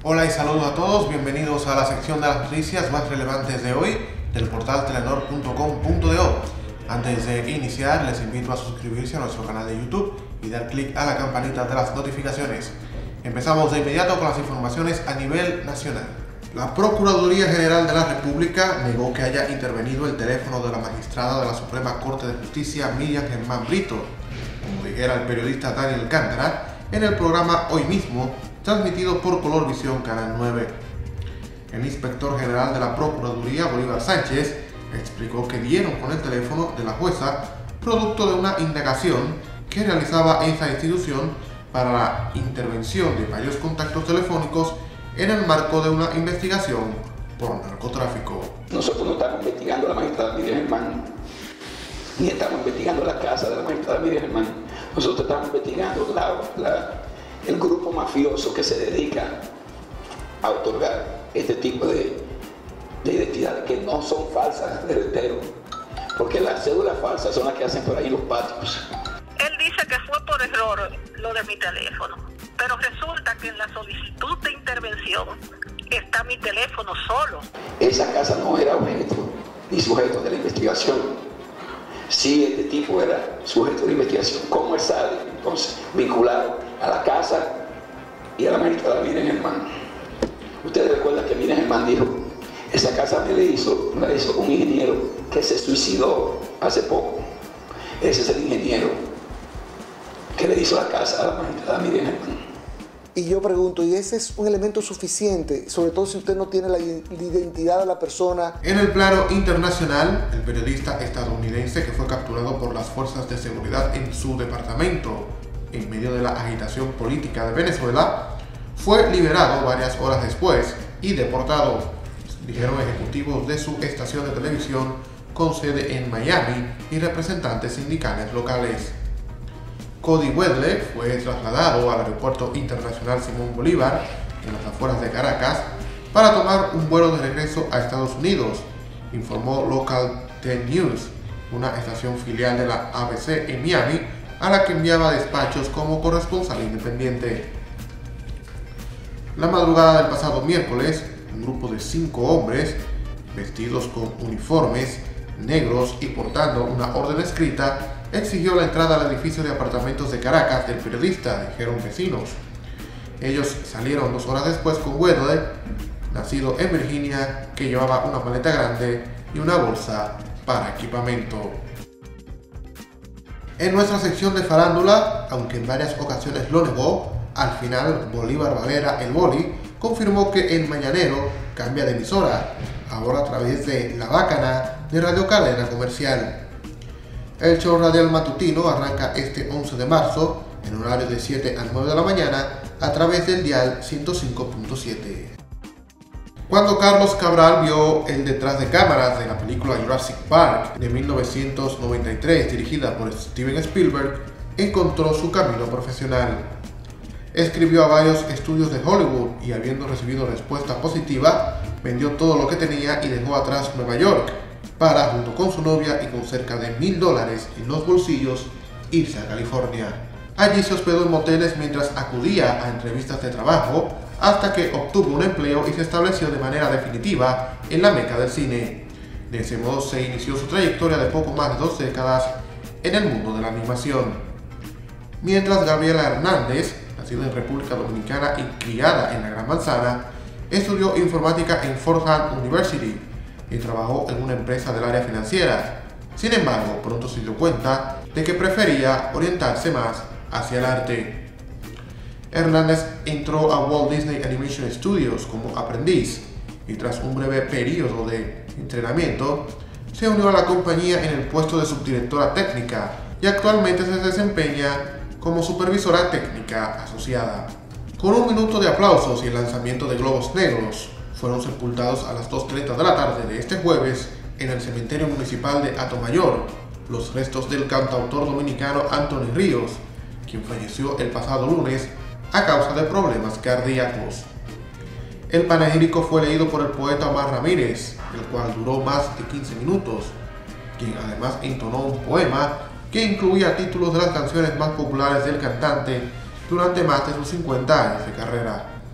Hola y saludos a todos, bienvenidos a la sección de las noticias más relevantes de hoy del portal telenor.com.do. Antes de iniciar, les invito a suscribirse a nuestro canal de YouTube y dar clic a la campanita de las notificaciones. Empezamos de inmediato con las informaciones a nivel nacional. La Procuraduría General de la República negó que haya intervenido el teléfono de la magistrada de la Suprema Corte de Justicia, Miriam Germán Brito, como dijera el periodista Daniel Alcántara, en el programa Hoy Mismo, transmitido por Colorvisión Canal 9. El inspector general de la Procuraduría, Bolívar Sánchez, explicó que dieron con el teléfono de la jueza producto de una indagación que realizaba esa institución para la intervención de varios contactos telefónicos en el marco de una investigación por narcotráfico. Nosotros no estamos investigando a la magistrada Miriam Germán, ni estamos investigando la casa de la magistrada Miriam Germán. Nosotros estamos investigando el grupo mafioso que se dedica a otorgar este tipo de identidades que no son falsas, reitero, porque las cédulas falsas son las que hacen por ahí los patios. Él dice que fue por error lo de mi teléfono, pero resulta que en la solicitud de intervención está mi teléfono solo. Esa casa no era objeto ni sujeto de la investigación. Si este tipo era sujeto de investigación, ¿cómo él sale entonces vinculado a la casa y a la magistrada Miriam Germán? Ustedes recuerdan que Miriam Germán dijo: esa casa me la hizo un ingeniero que se suicidó hace poco. Ese es el ingeniero que le hizo la casa a la magistrada Miriam Germán. Y yo pregunto, ¿y ese es un elemento suficiente, sobre todo si usted no tiene la identidad de la persona? En el plano internacional, el periodista estadounidense que fue capturado por las fuerzas de seguridad en su departamento en medio de la agitación política de Venezuela fue liberado varias horas después y deportado, dijeron ejecutivos de su estación de televisión con sede en Miami y representantes sindicales locales. Cody Wedle fue trasladado al Aeropuerto Internacional Simón Bolívar, en las afueras de Caracas, para tomar un vuelo de regreso a Estados Unidos, informó Local 10 News, una estación filial de la ABC en Miami, a la que enviaba despachos como corresponsal independiente. La madrugada del pasado miércoles, un grupo de 5 hombres, vestidos con uniformes negros y portando una orden escrita, exigió la entrada al edificio de apartamentos de Caracas del periodista, dijeron vecinos. Ellos salieron 2 horas después con Wedle, nacido en Virginia, que llevaba una maleta grande y una bolsa para equipamiento. En nuestra sección de farándula, aunque en varias ocasiones lo negó, al final Bolívar Valera, el Boli, confirmó que El Mañanero cambia de emisora, ahora a través de La Bacana de Radio Cadena Comercial. El show radial matutino arranca este 11 de marzo en horario de 7 a 9 de la mañana a través del dial 105.7. Cuando Carlos Cabral vio el detrás de cámaras de la película Jurassic Park de 1993 dirigida por Steven Spielberg, encontró su camino profesional. Escribió a varios estudios de Hollywood y, habiendo recibido respuesta positiva, vendió todo lo que tenía y dejó atrás Nueva York para, junto con su novia y con cerca de $1,000 en los bolsillos, irse a California. Allí se hospedó en moteles mientras acudía a entrevistas de trabajo hasta que obtuvo un empleo y se estableció de manera definitiva en la meca del cine. De ese modo se inició su trayectoria de poco más de 2 décadas en el mundo de la animación. Mientras Gabriela Hernández, nacida en República Dominicana y criada en la Gran Manzana, estudió informática en Fordham University y trabajó en una empresa del área financiera. Sin embargo, pronto se dio cuenta de que prefería orientarse más hacia el arte. Hernández entró a Walt Disney Animation Studios como aprendiz y, tras un breve periodo de entrenamiento, se unió a la compañía en el puesto de subdirectora técnica y actualmente se desempeña como supervisora técnica asociada. Con 1 minuto de aplausos y el lanzamiento de globos negros, fueron sepultados a las 2:30 de la tarde de este jueves en el cementerio municipal de Atomayor los restos del cantautor dominicano Anthony Ríos, quien falleció el pasado lunes a causa de problemas cardíacos. El panegírico fue leído por el poeta Omar Ramírez, el cual duró más de 15 minutos, quien además entonó un poema que incluía títulos de las canciones más populares del cantante durante más de sus 50 años de carrera.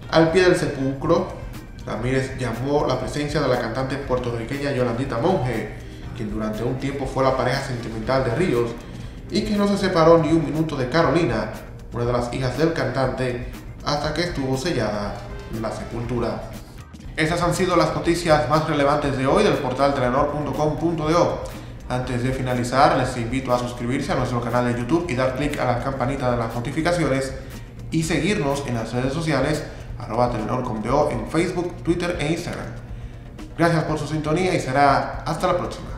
Al pie del sepulcro, Ramírez llamó la presencia de la cantante puertorriqueña Yolandita Monge, quien durante un tiempo fue la pareja sentimental de Ríos y que no se separó ni un minuto de Carolina, una de las hijas del cantante, hasta que estuvo sellada la sepultura. Esas han sido las noticias más relevantes de hoy del portal telenor.com.do. Antes de finalizar, les invito a suscribirse a nuestro canal de YouTube y dar clic a la campanita de las notificaciones y seguirnos en las redes sociales @telenor.com.do en Facebook, Twitter e Instagram. Gracias por su sintonía y será hasta la próxima.